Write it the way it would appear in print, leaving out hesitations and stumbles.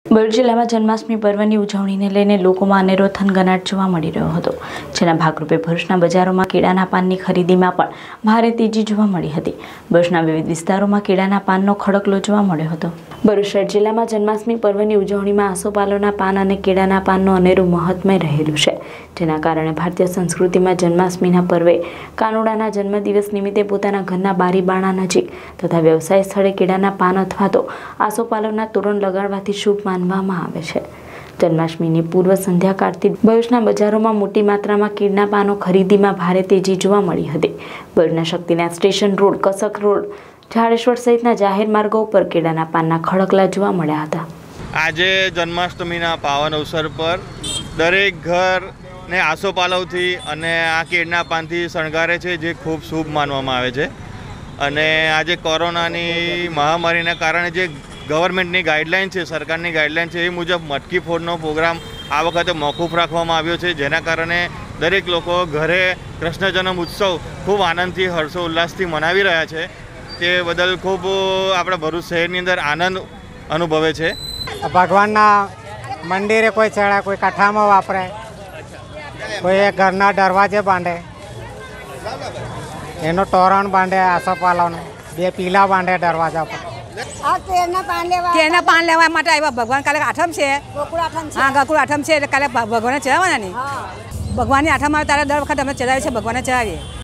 ભરૂચ જિલ્લામાં જન્માષ્ટમી પર્વની ઉજવણીને લઈને લોકોમાં અનેરો થનગનાટ જોવા મળી રહ્યો હતો, જેના ભાગરૂપે ભરૂચના બજારોમાં કેળાના પાનની ખરીદીમાં પણ ભારે તેજી જોવા મળી હતી। ભરૂચના વિવિધ વિસ્તારોમાં કેળાના પાનનો ખડકલો જોવા મળ્યો હતો। ભરૂચ શહેર જિલ્લામાં જન્માષ્ટમી પર્વની ઉજવણીમાં આસોપાલવના પાન અને કેળાના પાનનું અનેરું મહત્વ રહેલું છે, જેના કારણે ભારતીય સંસ્કૃતિમાં જન્માષ્ટમીના પર્વે કાનુડાના જન્મદિવસ નિમિત્તે પોતાના ઘરના બારી બારણા નજીક તથા વ્યવસાય સ્થળે કેળાના પાન અથવા તો આસોપાલવના તોરણ લગાડવાથી શુભ માનવામાં આવે છે। જન્માષ્ટમીની પૂર્વ સંધ્યા કાળથી ભરૂચના બજારોમાં મોટી માત્રામાં કેળના પાનો ખરીદીમાં ભારે તેજી જોવા મળી હતી। ભરૂચના Shaktinath station road, Kasak road, Zadeshwar સહિતના જાહેર માર્ગો ઉપર કેળાના પાનના ખડકલા જોવા મળ્યા હતા। આજે જન્માષ્ટમીના પાવન અવસર પર દરેક ઘર ને આસોપાલવથી અને આ કેળના પાનથી શણગારે છે, જે ખૂબ શુભ માનવામાં આવે છે। અને આજે કોરોનાની મહામારીના કારણે જે ગવર્મેન્ટની ગાઈડલાઇન છે, સરકારની ગાઈડલાઇન છે, એ મુજબ મટકી ફોડનો પ્રોગ્રામ આ વખતે મોકૂફ રાખવામાં આવ્યો છે, જેના કારણે દરેક લોકો ઘરે કૃષ્ણ જન્મ ઉત્સવ ખૂબ આનંદથી હર્ષોલ્લાસથી મનાવી રહ્યા છે। તે બદલ ખૂબ આપણા ભરૂચ શહેરની અંદર આનંદ અનુભવે છે। ભગવાનના મંદિરે કોઈ ચડાય, કોઈ કાંઠામાં વાપરે, કોઈ ઘરના દરવાજે બાંધે, એનો તોરણ બાંધે, આસોપાલવનો 2 પીલા બાંધે દરવાજા પર। કેળના પાન લેવા માટે આવ્યા। ભગવાન કાલે આઠમ છે, હા ગોકુળ આઠમ છે, એટલે કાલે ભગવાનને ચડાવવાના નહીં। ભગવાનની આઠમ આવે ત્યારે દર વખત અમે ચડાવીએ છીએ, ભગવાનને ચડાવીએ।